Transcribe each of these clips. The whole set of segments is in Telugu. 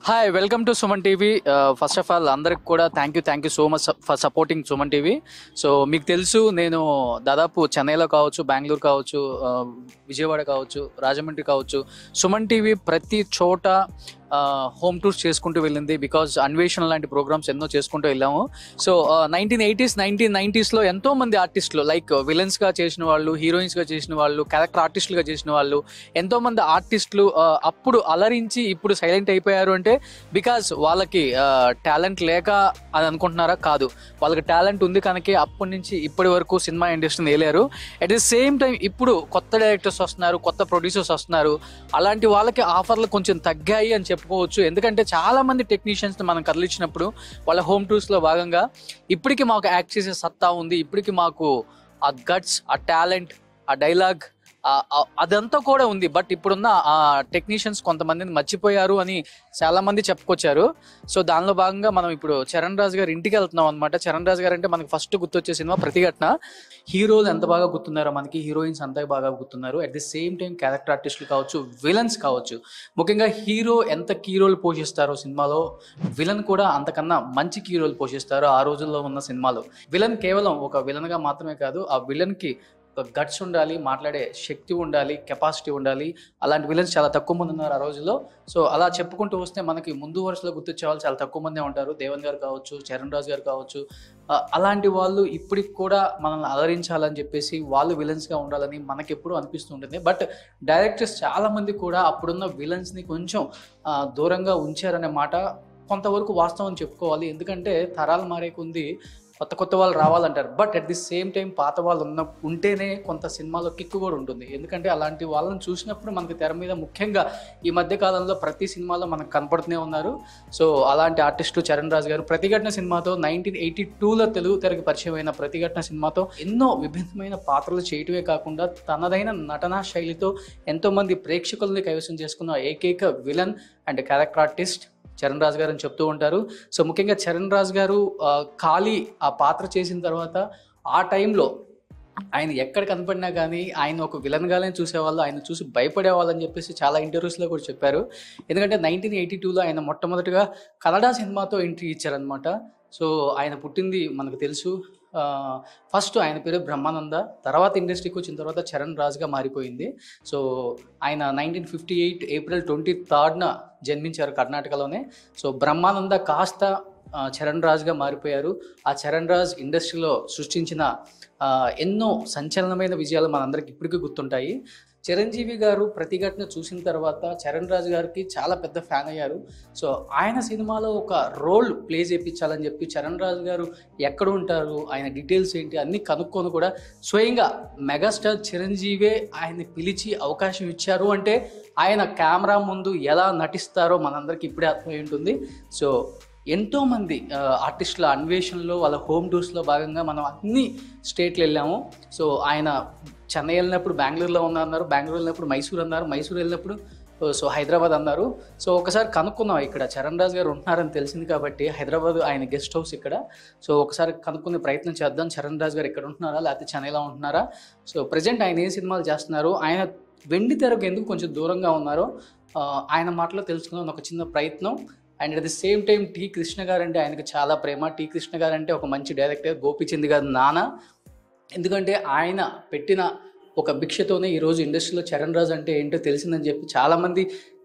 Hi welcome to Suman TV. First of all అందరికి కూడా thank you so much for supporting Suman TV. So మీకు తెలుసు, నేను దాదాపు చెన్నైలో కావచ్చు, బెంగళూరు కావచ్చు, విజయవాడ కావచ్చు, రాజమండ్రి కావచ్చు, సుమన్ టీవీ ప్రతి చోట హోమ్ టూర్స్ చేసుకుంటూ వెళ్ళింది. బికాజ్ అన్వేషణ లాంటి ప్రోగ్రామ్స్ ఎన్నో చేసుకుంటూ వెళ్ళాము. సో 1990s ఎంతో మంది ఆర్టిస్టులు లైక్ విలన్స్గా చేసిన వాళ్ళు, హీరోయిన్స్గా చేసిన వాళ్ళు, క్యారెక్టర్ ఆర్టిస్టులుగా చేసిన వాళ్ళు, ఎంతో మంది ఆర్టిస్టులు అప్పుడు అలరించి ఇప్పుడు సైలెంట్ అయిపోయారు. అంటే బికాజ్ వాళ్ళకి టాలెంట్ లేక అని అనుకుంటున్నారా? కాదు, వాళ్ళకి టాలెంట్ ఉంది కనుక అప్పటి నుంచి ఇప్పటి వరకు సినిమా ఇండస్ట్రీని వేయలేరు. అట్ ది సేమ్ టైం ఇప్పుడు కొత్త డైరెక్టర్స్ వస్తున్నారు, కొత్త ప్రొడ్యూసర్స్ వస్తున్నారు. అలాంటి వాళ్ళకి ఆఫర్లు కొంచెం తగ్గాయి అని చెప్పుకోవచ్చు. ఎందుకంటే చాలా మంది టెక్నీషియన్స్ మనం కదిలించినప్పుడు వాళ్ళ హోమ్ టూర్స్ లో భాగంగా ఇప్పటికీ మాకు యాక్ట్ చేసే సత్తా ఉంది, ఇప్పటికీ మాకు ఆ గట్స్, ఆ టాలెంట్, ఆ డైలాగ్ అదంతా కూడా ఉంది. బట్ ఇప్పుడున్న ఆ టెక్నీషియన్స్ కొంతమందిని మర్చిపోయారు అని చాలా మంది చెప్పుకొచ్చారు. సో దానిలో భాగంగా మనం ఇప్పుడు చరణ్ రాజ్ గారి ఇంటికి వెళ్తున్నాం అనమాట. చరణ్ రాజ్ గారు అంటే మనకి ఫస్ట్ గుర్తొచ్చే సినిమా ప్రతిఘటన. హీరోలు ఎంత బాగా గుర్తున్నారో మనకి, హీరోయిన్స్ అంత బాగా గుర్తున్నారు. At the same time character ఆర్టిస్టులు కావచ్చు, విలన్స్ కావచ్చు. ముఖ్యంగా హీరో ఎంత కీ రోల్ పోషిస్తారో సినిమాలో, విలన్ కూడా అంతకన్నా మంచి కీ రోల్ పోషిస్తారు ఆ రోజుల్లో ఉన్న సినిమాలో. విలన్ కేవలం ఒక విలన్గా మాత్రమే కాదు, ఆ విలన్కి ఒక గట్స్ ఉండాలి, మాట్లాడే శక్తి ఉండాలి, కెపాసిటీ ఉండాలి. అలాంటి విలన్స్ చాలా తక్కువ మంది ఉన్నారు ఆ రోజుల్లో. సో అలా చెప్పుకుంటూ వస్తే మనకి ముందు వరుసలో గుర్తొచ్చే వాళ్ళు చాలా తక్కువ మందే ఉంటారు. దేవన్ గారు కావచ్చు, చరణ్ రాజ్ గారు కావచ్చు. అలాంటి వాళ్ళు ఇప్పటికి కూడా మనల్ని అలరించాలని చెప్పేసి వాళ్ళు విలన్స్గా ఉండాలని మనకి ఎప్పుడూ అనిపిస్తూ ఉంటుంది. బట్ డైరెక్టర్స్ చాలా మంది కూడా అప్పుడున్న విలన్స్ని కొంచెం దూరంగా ఉంచారనే మాట కొంతవరకు వాస్తవం చెప్పుకోవాలి. ఎందుకంటే తరాలు మారే కొద్దీ కొత్త వాళ్ళు రావాలంటారు. But at the same time పాత వాళ్ళు ఉంటేనే కొంత సినిమాలో కిక్కు కూడా ఉంటుంది. ఎందుకంటే అలాంటి వాళ్ళని చూసినప్పుడు మనకి తెర మీద ముఖ్యంగా ఈ మధ్య కాలంలో ప్రతి సినిమాలో మనకు కనపడుతూనే ఉన్నారు. సో అలాంటి ఆర్టిస్టు చరణ్ రాజ్ గారు ప్రతిఘటన సినిమాతో 1982లో తెలుగు తెరకి పరిచయం అయిన ప్రతిఘటన సినిమాతో ఎన్నో విభిన్నమైన పాత్రలు చేయటమే కాకుండా తనదైన నటనా శైలితో ఎంతోమంది ప్రేక్షకుల్ని కైవసం చేసుకున్న ఏకైక villain and character artist Charan Raj గారు అని చెప్తూ ఉంటారు. సో ముఖ్యంగా చరణ్ రాజ్ గారు ఖాళీ ఆ పాత్ర చేసిన తర్వాత ఆ టైంలో ఆయన ఎక్కడ కనపడినా కానీ ఆయన ఒక విలన్గానే చూసేవాళ్ళు, ఆయన చూసి భయపడేవాళ్ళు అని చెప్పేసి చాలా ఇంటర్వ్యూస్లో కూడా చెప్పారు. ఎందుకంటే 1982లో ఆయన మొట్టమొదటిగా కన్నడ సినిమాతో ఎంట్రీ ఇచ్చారనమాట. సో ఆయన పుట్టింది మనకు తెలుసు, ఫస్ట్ ఆయన పేరు బ్రహ్మానంద, తర్వాత ఇండస్ట్రీకి వచ్చిన తర్వాత చరణ్ రాజ్గా మారిపోయింది. సో ఆయన 1958 ఏప్రిల్ 23న జన్మించారు కర్ణాటకలోనే. సో బ్రహ్మానంద కాస్త చరణ్ రాజ్గా మారిపోయారు. ఆ చరణ్ రాజ్ ఇండస్ట్రీలో సృష్టించిన ఎన్నో సంచలనమైన విజయాలు మనందరికి ఇప్పటికీ గుర్తుంటాయి. చిరంజీవి గారు ప్రతిఘటన చూసిన తర్వాత చరణ్ రాజ్ గారికి చాలా పెద్ద ఫ్యాన్ అయ్యారు. సో ఆయన సినిమాలో ఒక రోల్ ప్లే చేయించాలని చెప్పి చరణ్ రాజ్ గారు ఎక్కడ ఉంటారు, ఆయన డీటెయిల్స్ ఏంటి అన్నీ కనుక్కొని కూడా స్వయంగా మెగాస్టార్ చిరంజీవే ఆయన్ని పిలిచి అవకాశం ఇచ్చారు. అంటే ఆయన కెమెరా ముందు ఎలా నటిస్తారో మనందరికి ఇప్పుడే అర్థమై ఉంటుంది. సో ఎంతోమంది ఆర్టిస్టుల అన్వేషణలో, వాళ్ళ హోమ్ టూర్స్లో భాగంగా మనం అన్ని స్టేట్లు వెళ్ళాము. సో ఆయన చెన్నై వెళ్ళినప్పుడు బెంగళూరులో అన్నారు, బెంగళూరు వెళ్ళినప్పుడు మైసూర్ అన్నారు, మైసూర్ వెళ్ళినప్పుడు సో హైదరాబాద్ అన్నారు. సో ఒకసారి కనుక్కున్నాం, ఇక్కడ చరణ్ రాజ్ గారు ఉంటున్నారని తెలిసింది కాబట్టి హైదరాబాద్ ఆయన గెస్ట్ హౌస్ ఇక్కడ. సో ఒకసారి కనుక్కునే ప్రయత్నం చేద్దాం, చరణ్ రాజ్ గారు ఇక్కడ ఉంటున్నారా లేకపోతే చెన్నైలో ఉంటున్నారా, సో ప్రజెంట్ ఆయన ఏ సినిమాలు చేస్తున్నారు, ఆయన వెండి తెరకు ఎందుకు కొంచెం దూరంగా ఉన్నారో ఆయన మాటలో తెలుసుకుందాం ఒక చిన్న ప్రయత్నం. And at the same time T Krishna గారు అంటే ఆయనకు చాలా ప్రేమ. టి కృష్ణ గారు అంటే ఒక మంచి డైరెక్టర్, గోపీచంద్ గారు నాన్న. ఎందుకంటే ఆయన పెట్టిన ఒక భిక్షతోనే ఈరోజు ఇండస్ట్రీలో చరణ్ రాజ్ అంటే ఏంటో తెలిసిందని చెప్పి చాలామంది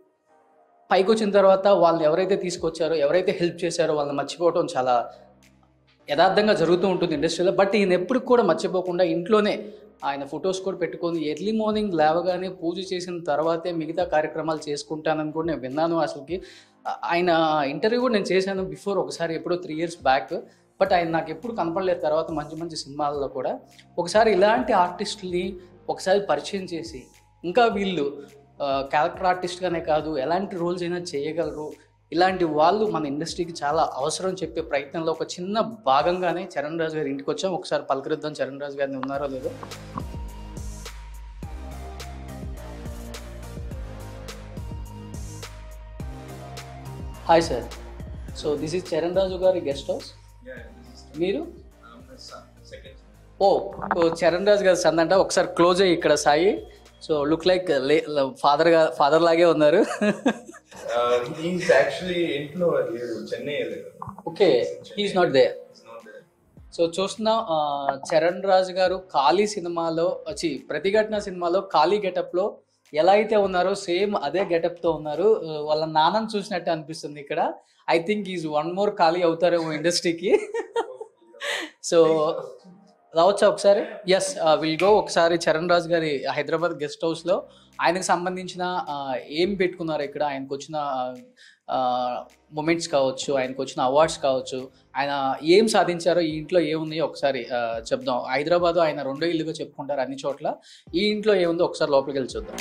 పైకి వచ్చిన తర్వాత వాళ్ళు ఎవరైతే తీసుకొచ్చారో, ఎవరైతే హెల్ప్ చేశారో వాళ్ళని మర్చిపోవడం చాలా యథార్థంగా జరుగుతూ ఉంటుంది ఇండస్ట్రీలో. బట్ ఈయన ఎప్పుడు కూడా మర్చిపోకుండా ఇంట్లోనే ఆయన ఫొటోస్ కూడా పెట్టుకొని ఎర్లీ మార్నింగ్ లేవగానే పూజ చేసిన తర్వాతే మిగతా కార్యక్రమాలు చేసుకుంటానని కూడా నేను విన్నాను. అసలుకి ఆయన ఇంటర్వ్యూ కూడా నేను చేశాను బిఫోర్ ఒకసారి, ఎప్పుడో 3 years బ్యాక్. బట్ ఆయన నాకు ఎప్పుడు కనపడలేదు తర్వాత మంచి మంచి సినిమాల్లో కూడా. ఒకసారి ఇలాంటి ఆర్టిస్టుల్ని ఒకసారి పరిచయం చేసి, ఇంకా వీళ్ళు క్యారెక్టర్ ఆర్టిస్ట్గానే కాదు ఎలాంటి రోల్స్ అయినా చేయగలరు, ఇలాంటి వాళ్ళు మన ఇండస్ట్రీకి చాలా అవసరం చెప్పే ప్రయత్నంలో ఒక చిన్న భాగంగానే చరణ్ రాజ్ గారి ఇంటికి వచ్చాం. ఒకసారి పలకరిద్దాం చరణ్ రాజ్ గారిని, ఉన్నారో లేదో. Hi sir. So this is Charan Raju గారి గెస్ట్ హౌస్. మీరు ఓ చరణ్ రాజ్ గారి సన్ అంట. ఒకసారి క్లోజ్ అయ్యి ఇక్కడ Sai. So look like father లాగే ఉన్నారు. He's actually ఇంట్లో లేడు, చెన్నై వెళ్ళాడు. Okay, he's not there. So చూస్తున్నాం చరణ్ రాజు గారు ఖాళీ సినిమాలో ప్రతిఘటన సినిమాలో ఖాళీ గెటప్లో ఎలా అయితే ఉన్నారో సేమ్ అదే గెటప్తో ఉన్నారు. వాళ్ళ నాన్నని చూసినట్టు అనిపిస్తుంది ఇక్కడ. I think is one more ఖాళీ అవుతారేమో ఇండస్ట్రీకి. సో రావచ్చా ఒకసారి? Yes, will go. ఒకసారి చరణ్ రాజు గారి హైదరాబాద్ గెస్ట్ హౌస్లో ఆయనకు సంబంధించిన ఏం పెట్టుకున్నారు ఇక్కడ, ఆయనకు వచ్చిన మూమెంట్స్ కావచ్చు, ఆయనకు వచ్చిన అవార్డ్స్ కావచ్చు, ఆయన ఏం సాధించారో, ఈ ఇంట్లో ఏముందో ఒకసారి చెప్దాం. హైదరాబాద్ ఆయన రెండో ఇల్లుగా చెప్పుకుంటారు అన్ని చోట్ల. ఈ ఇంట్లో ఏముందో ఒకసారి లోపలికి వెళ్ళి చూద్దాం.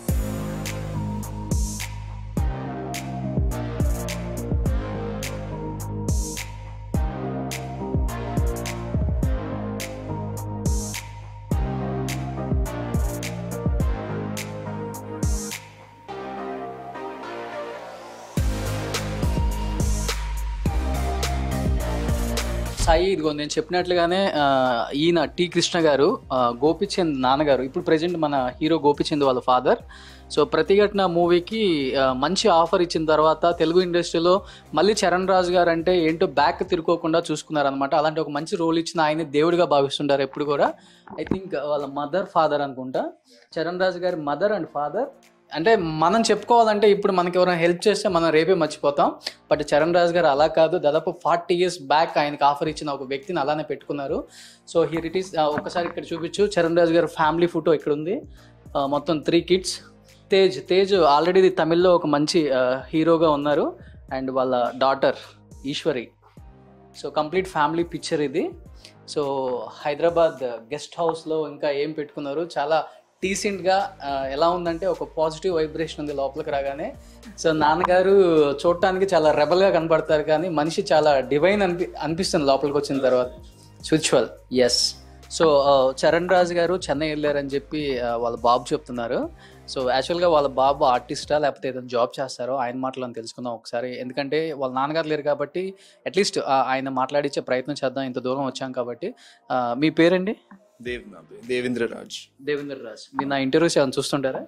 సాయి, ఇదిగో నేను చెప్పినట్లుగానే ఈయన టి కృష్ణ గారు, గోపిచంద్ నాన్నగారు, ఇప్పుడు ప్రజెంట్ మన హీరో గోపిచంద్ వాళ్ళ ఫాదర్. సో ప్రతిఘటన మూవీకి మంచి ఆఫర్ ఇచ్చిన తర్వాత తెలుగు ఇండస్ట్రీలో మళ్ళీ చరణ్ రాజు గారు అంటే ఏంటో బ్యాక్ తిరుకోకుండా చూసుకున్నారనమాట. అలాంటి ఒక మంచి రోల్ ఇచ్చిన ఆయన దేవుడిగా భావిస్తుంటారు ఎప్పుడు కూడా. ఐ థింక్ వాళ్ళ మదర్ ఫాదర్ అనుకుంటా, చరణ్ రాజు గారి మదర్ అండ్ ఫాదర్. అంటే మనం చెప్పుకోవాలంటే ఇప్పుడు మనకి ఎవరైనా హెల్ప్ చేస్తే మనం రేపే మర్చిపోతాం. బట్ చరణ్ రాజు గారు అలా కాదు, దాదాపు 40 years బ్యాక్ ఆయనకి ఆఫర్ ఇచ్చిన ఒక వ్యక్తిని అలానే పెట్టుకున్నారు. So here it is. ఒకసారి ఇక్కడ చూపించు, చరణ్ రాజు గారు ఫ్యామిలీ ఫోటో ఇక్కడ ఉంది. మొత్తం 3 kids. తేజ్ ఆల్రెడీ తమిళ్లో ఒక మంచి హీరోగా ఉన్నారు, అండ్ వాళ్ళ daughter Eshwari. So complete family picture ఇది. సో హైదరాబాద్ గెస్ట్ హౌస్లో ఇంకా ఏం పెట్టుకున్నారు, చాలా డీసెంట్గా ఎలా ఉందంటే ఒక పాజిటివ్ వైబ్రేషన్ ఉంది లోపలికి రాగానే. సో నాన్నగారు చూడటానికి చాలా రెబల్గా కనబడతారు, కానీ మనిషి చాలా డివైన్ అనిపిస్తుంది లోపలికి వచ్చిన తర్వాత. Spiritual. Yes. So Charan Raju గారు చెన్నై వెళ్ళారని చెప్పి వాళ్ళ బాబు చెప్తున్నారు. సో యాక్చువల్గా వాళ్ళ బాబు ఆర్టిస్టా లేకపోతే ఏదైనా జాబ్ చేస్తారో ఆయన మాటలను తెలుసుకుందాం ఒకసారి. ఎందుకంటే వాళ్ళ నాన్నగారు లేరు కాబట్టి అట్లీస్ట్ ఆయన మాట్లాడించే ప్రయత్నం చేద్దాం, ఇంత దూరం వచ్చాం కాబట్టి. మీ పేరండి? దేవేంద్ర రాజ్. మీరు నా ఇంటర్వ్యూస్ ఏమైనా చూస్తుంటారా?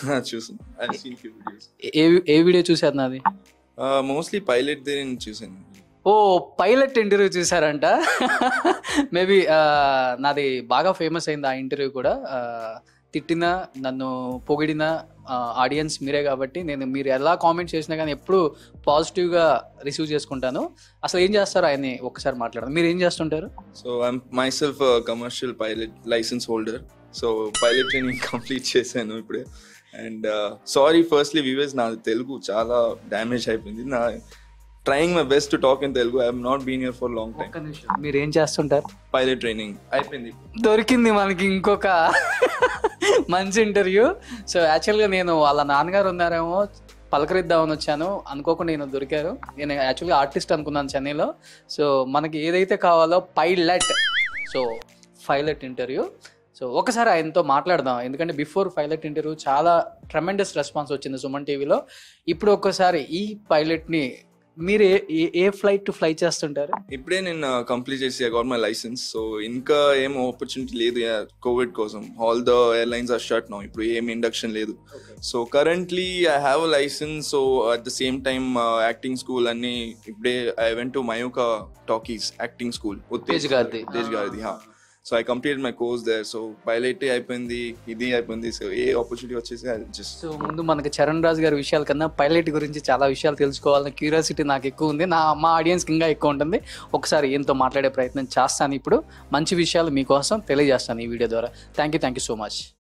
ఏ వీడియో చూసారు నాది? మోస్ట్లీ పైలట్ చూసాను. ఓ, పైలట్ ఇంటర్వ్యూ చూసారంట. మేబీ నాది బాగా ఫేమస్ అయింది ఆ ఇంటర్వ్యూ కూడా. తిట్టిన నన్ను పొగిడిన ఆడియన్స్ మీరే కాబట్టి మీరు ఎలా కామెంట్ చేసినా కానీ ఎప్పుడు పాజిటివ్గా రిసీవ్ చేసుకుంటాను. అసలు ఏం చేస్తారు ఆయన్ని ఒకసారి మాట్లాడదాం. మీరు ఏం చేస్తుంటారు? So I'm myself commercial pilot licence holder. So pilot training complete చేశాను ఇప్పుడే. అండ్ సారీ ఫస్ట్లీ వ్యూవర్స్, నా తెలుగు చాలా డ్యామేజ్ అయిపోయింది. నా trying my best to talk in Telugu. I have not been here for long time. మీరు ఏం చేస్తుంటారు? పైలట్ ట్రైనింగ్ అయిపోయింది. దొరికింది మనకి ఇంకొక మంచి ఇంటర్వ్యూ. సో యాక్చువల్గా నేను వాళ్ళ నాన్నగారు ఉన్నారేమో పలకరిద్దామని వచ్చాను, అనుకోకుండా నేను దొరికారు. నేను యాక్చువల్గా ఆర్టిస్ట్ అనుకున్నాను చెన్నైలో. సో మనకి ఏదైతే కావాలో pilot, so pilot interview. So ఒకసారి ఆయనతో మాట్లాడదాం, ఎందుకంటే బిఫోర్ పైలట్ ఇంటర్వ్యూ చాలా ట్రెమెండస్ రెస్పాన్స్ వచ్చింది సుమన్ టీవీలో. ఇప్పుడు ఒక్కసారి ఈ పైలట్ని మీరు ఏ ఫ్లైట్ ఫ్లై చేస్తుంటారు? ఇప్పుడే నేను కంప్లీట్ చేసి I got my licence. So ఇంకా ఏం ఆపర్చునిటీ లేదు కోవిడ్ కోసం. All the airlines are shut now. ఇప్పుడు ఏం ఇండక్షన్ లేదు. So currently I have a licence. So at the same time acting school అన్ని ఇప్పుడే I went to Mayuka talkies acting school, Tej గారిది. So I completed my course there. So pilot అయిపోయింది, ఇది అయిపోయింది. సో ఏ ఆపర్చునిటీ వచ్చేసి జస్ట్. సో ముందు మనకి చరణ్ రాజు గారి విషయాల కన్నా పైలట్ గురించి చాలా విషయాలు తెలుసుకోవాలని క్యూరియాసిటీ నాకు ఎక్కువ ఉంది, మా ఆడియన్స్కి ఇంకా ఎక్కువ ఉంటుంది. ఒకసారి ఈయనతో మాట్లాడే ప్రయత్నం చేస్తాను. ఇప్పుడు మంచి విషయాలు మీకోసం తెలియజేస్తాను ఈ వీడియో ద్వారా. Thank you so much.